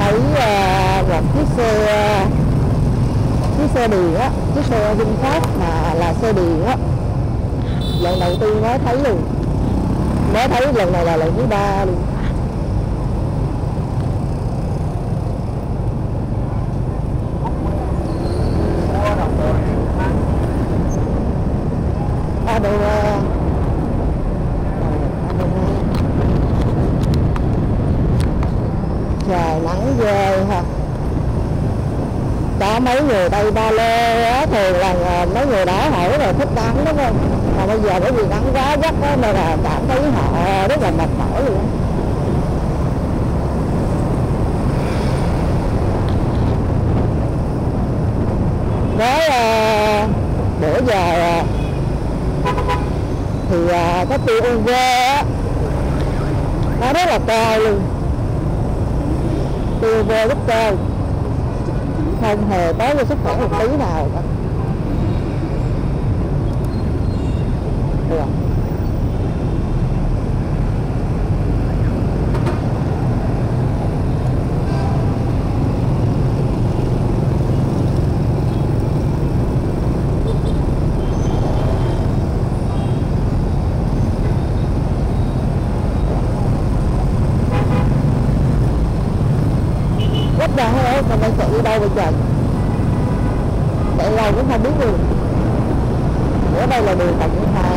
thấy một chiếc xe điện á, chiếc xe VinFast mà là xe điện á. Lần đầu tiên mới thấy luôn, mới thấy lần này là lần thứ 3 luôn. Trời nắng ghê ha. Có mấy người đây ba lê á, thường là mấy người đó hỏi là thích nắng đúng không? Mà bây giờ bởi vì nắng quá gắt á nên là cảm thấy họ rất là mệt mỏi luôn. Nói bữa giờ thì cái tiêu UV á nó rất là cao luôn, tiêu UV rất cao, không hề tốt cho sức khỏe một tí nào cả. Rất là hay, còn đang chạy đi đâu bây giờ? Chạy lâu cũng không biết luôn. Ở đây là đường Phạm Văn Hà.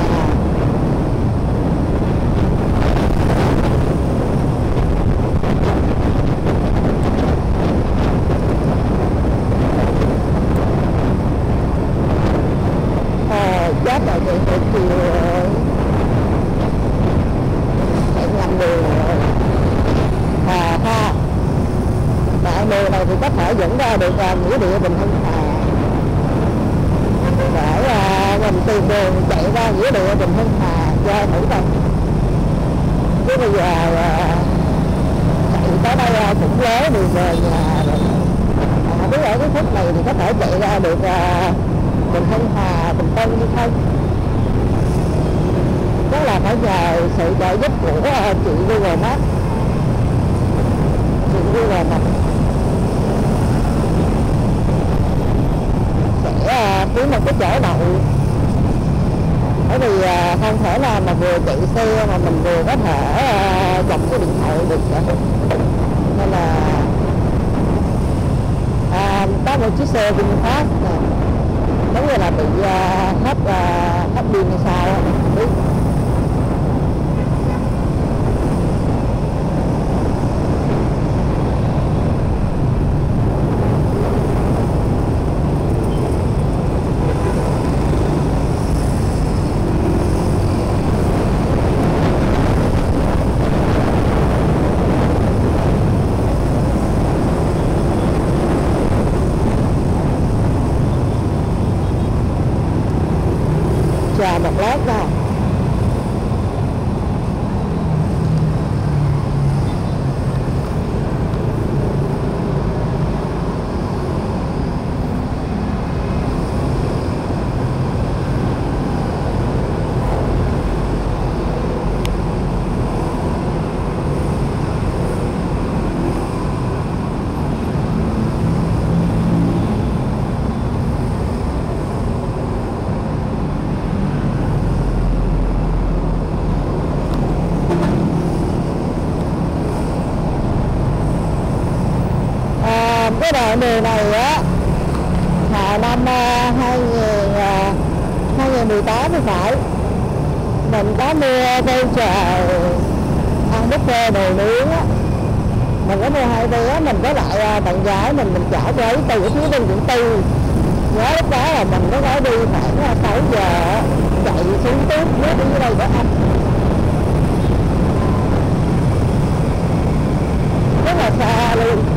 Chết rồi, chạy từ chiều rồi. Chạy nhầm đường rồi. Ha. Đoạn đường này thì có thể dẫn ra được nghĩa địa Bình Hưng Hà, để mình tìm đường chạy ra nghĩa địa Bình Hưng Hà cho thử coi. Chứ bây giờ chạy tới đây cũng lố đường về nhà rồi. Không biết ở cái khúc này thì có thể chạy ra được Bình Hưng Hà, Bình Tân hay không? Chắc là phải nhờ sự trợ giúp của chị Google Maps. Chị Google Maps sẽ kiếm một cái chỗ đậu, bởi vì không thể nào mà vừa chạy xe mà mình vừa có thể cầm cái điện thoại được. Nên là có một chiếc xe VinFast nè, giống như là bị hết pin hay sao không biết. Chờ một lát ra. Cái đoạn đường này á, hồi năm 2018 thì phải, mình có mua voucher ăn buffet đồ nướng á, mình có mua 2 vé, mình với lại bạn gái mình trả cho ấy từ phía bên quận 4. Nhớ lúc đó là mình có đi khoảng 6 giờ chạy xuống tiếp nước đi đây để ăn, rất là xa luôn.